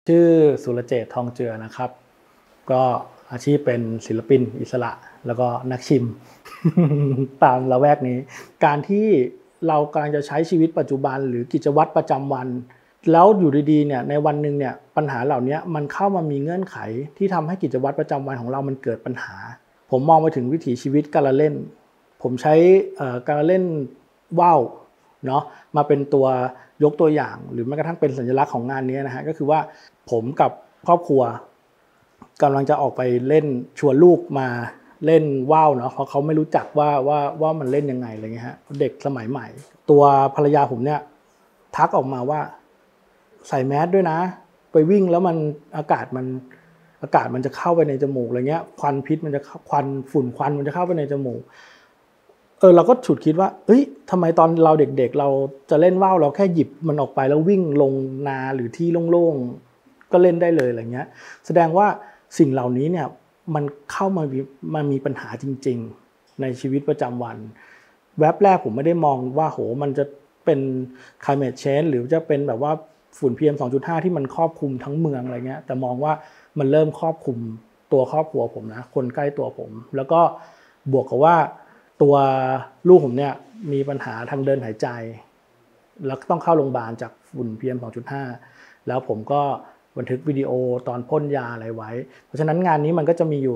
ชื่อสุรเจตน์ ทองเจือนะครับก็อาชีพเป็นศิลปินอิสระแล้วก็นักชิม ตามละแวกนี้การที่เรากำลังจะใช้ชีวิตปัจจุบันหรือกิจวัตรประจำวันแล้วอยู่ดีๆเนี่ยในวันหนึ่งเนี่ยปัญหาเหล่านี้มันเข้ามามีเงื่อนไขที่ทำให้กิจวัตรประจำวันของเรามันเกิดปัญหาผมมองไปถึงวิถีชีวิตการละเล่นผมใช้การละเล่นว่าวเนาะมาเป็นตัวยกตัวอย่างหรือแม้กระทั่งเป็นสัญลักษณ์ของงานนี้นะฮะก็คือว่าผมกับครอบครัวกำลังจะออกไปเล่นชวนลูกมาเล่นว่าวเนาะเพราะเขาไม่รู้จักว่ามันเล่นยังไงอะไรเงี้ยฮะเด็กสมัยใหม่ตัวภรรยาผมเนี่ยทักออกมาว่าใส่แมสด้วยนะไปวิ่งแล้วมันอากาศมันจะเข้าไปในจมูกอะไรเงี้ยควันพิษมันจะฝุ่นควันมันจะเข้าไปในจมูกเราก็ฉุดคิดว่าเอ้ยทำไมตอนเราเด็กๆเราจะเล่นว่าวเราแค่หยิบมันออกไปแล้ววิ่งลงนาหรือที่โล่งๆก็เล่นได้เลยอะไรเงี้ยแสดงว่าสิ่งเหล่านี้เนี่ยมันเข้ามามีปัญหาจริงๆในชีวิตประจำวันแวบแรกผมไม่ได้มองว่าโหมันจะเป็น climate change หรือจะเป็นแบบว่าฝุ่น PM 2.5 ที่มันครอบคลุมทั้งเมืองอะไรเงี้ยแต่มองว่ามันเริ่มครอบคลุมตัวครอบครัวผมนะคนใกล้ตัวผมแล้วก็บวกกับว่าตัวลูกผมเนี่ยมีปัญหาทางเดินหายใจแล้วต้องเข้าโรงพยาบาลจากฝุ่น PM 2.5 แล้วผมก็บันทึกวิดีโอตอนพ่นยาอะไรไว้เพราะฉะนั้นงานนี้มันก็จะมีอยู่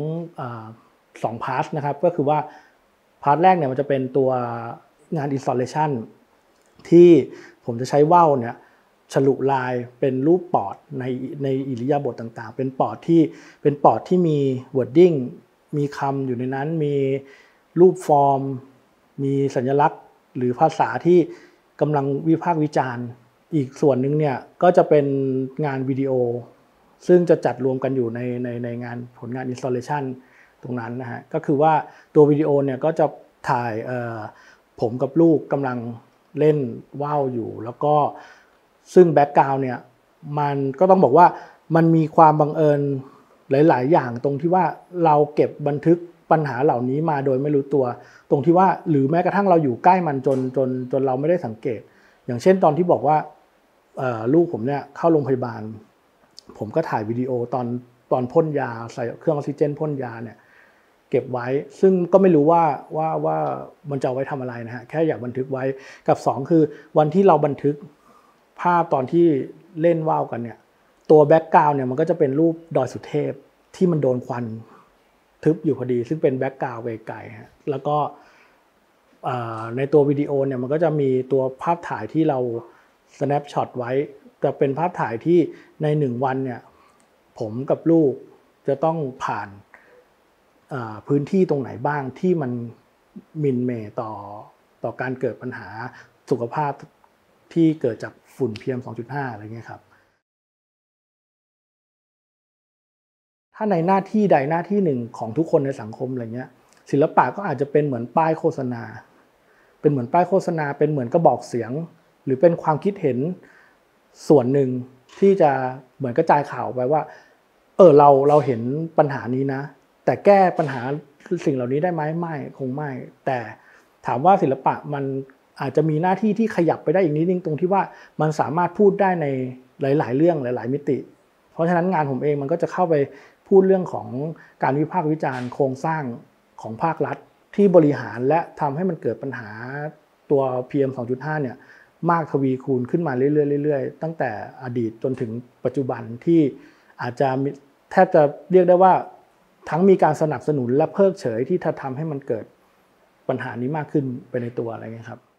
2พาร์ทนะครับก็คือว่าพาร์ทแรกเนี่ยมันจะเป็นตัวงาน installation ที่ผมจะใช้ว่าวเนี่ยฉลุลายเป็นรูปปอดในอิริยาบถต่างๆเป็นปอดที่มี wording มีคำอยู่ในนั้นมีรูปฟอร์มมีสัญลักษณ์หรือภาษาที่กำลังวิพากษ์วิจารณ์อีกส่วนหนึ่งเนี่ยก็จะเป็นงานวิดีโอซึ่งจะจัดรวมกันอยู่ในงานผลงาน installation ตรงนั้นนะฮะก็คือว่าตัววิดีโอเนี่ยก็จะถ่ายผมกับลูกกำลังเล่นว่าวอยู่แล้วก็ซึ่งแบ็คกราวด์เนี่ยมันก็ต้องบอกว่ามันมีความบังเอิญหลายๆอย่างตรงที่ว่าเราเก็บบันทึกปัญหาเหล่านี้มาโดยไม่รู้ตัวตรงที่ว่าหรือแม้กระทั่งเราอยู่ใกล้มันจนเราไม่ได้สังเกตอย่างเช่นตอนที่บอกว่าลูกผมเนี่ยเข้าโรงพยาบาลผมก็ถ่ายวิดีโอตอนพ่นยาใส่เครื่องออกซิเจนพ่นยาเนี่ยเก็บไว้ซึ่งก็ไม่รู้ว่ามันจะเอาไว้ทำอะไรนะฮะแค่อยากบันทึกไว้กับ2คือวันที่เราบันทึกภาพตอนที่เล่นว่าวกันเนี่ยตัวแบ็กกราวด์เนี่ยมันก็จะเป็นรูปดอยสุเทพที่มันโดนควันทึบอยู่พอดีซึ่งเป็นแบ็กกราวด์ไกลๆฮะแล้วก็ในตัววิดีโอเนี่ยมันก็จะมีตัวภาพถ่ายที่เรา snapshot ไว้จะเป็นภาพถ่ายที่ใน1วันเนี่ยผมกับลูกจะต้องผ่านพื้นที่ตรงไหนบ้างที่มันมินเมย์ต่อการเกิดปัญหาสุขภาพที่เกิดจากฝุ่น PM 2.5 อะไรเงี้ยครับถ้าในหน้าที่ใดหน้าที่หนึ่งของทุกคนในสังคมอะไรเงี้ยศิลปะก็อาจจะเป็นเหมือนป้ายโฆษณาเป็นเหมือนป้ายโฆษณาเป็นเหมือนกระบอกเสียงหรือเป็นความคิดเห็นส่วนหนึ่งที่จะเหมือนกระจายข่าวไปว่าเราเห็นปัญหานี้นะแต่แก้ปัญหาสิ่งเหล่านี้ได้ไหมไม่คงไม่แต่ถามว่าศิลปะมันอาจจะมีหน้าที่ที่ขยับไปได้อีกนิดนึงตรงที่ว่ามันสามารถพูดได้ในหลายๆเรื่องหลายๆมิติเพราะฉะนั้นงานผมเองมันก็จะเข้าไปพูดเรื่องของการวิพากษ์วิจารณ์โครงสร้างของภาครัฐที่บริหารและทำให้มันเกิดปัญหาตัว PM 2.5 เนี่ยมากทวีคูณขึ้นมาเรื่อยๆตั้งแต่อดีตจนถึงปัจจุบันที่อาจจะแทบจะเรียกได้ว่าทั้งมีการสนับสนุนและเพิกเฉยที่จะทำให้มันเกิดปัญหานี้มากขึ้นไปในตัวอะไรเงี้ยครับ